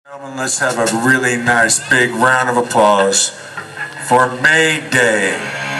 Gentlemen, let's have a really nice big round of applause for May Day.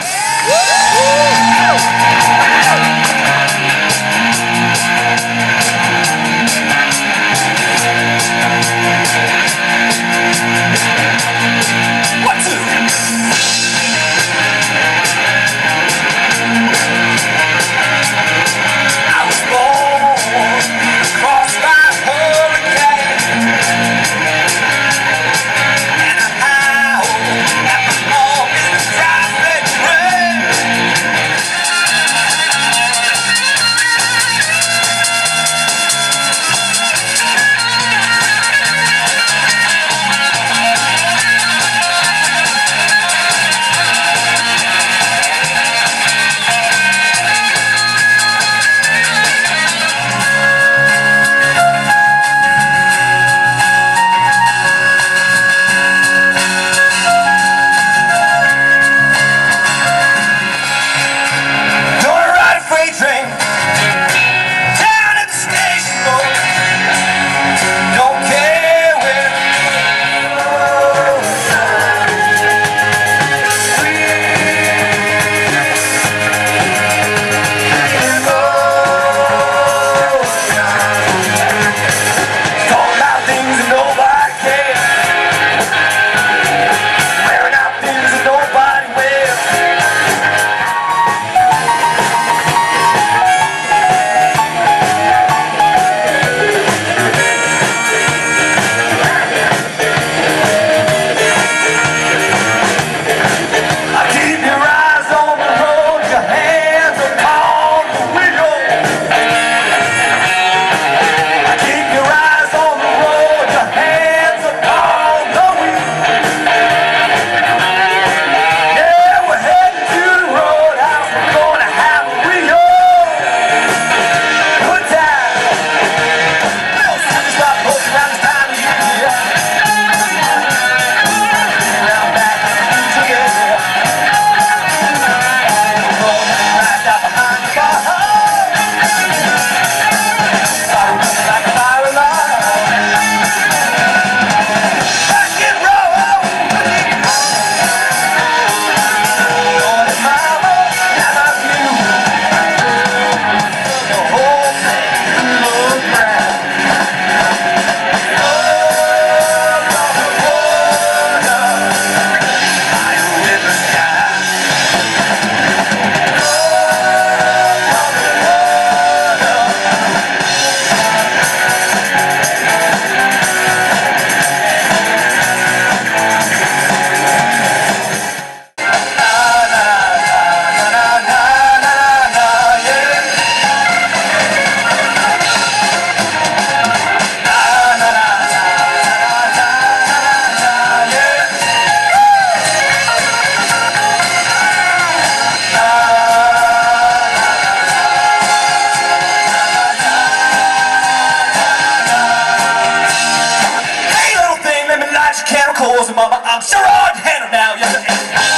Mama, I'm sure on hand now. Yes, ooh,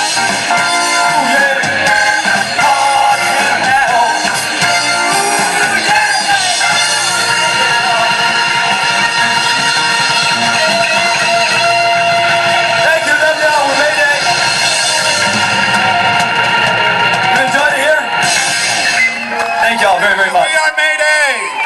yeah. Hard hand now. Ooh, yeah. Thank you, love y'all. We made it. You enjoyed it here? Thank y'all very, very much. We are Mayday.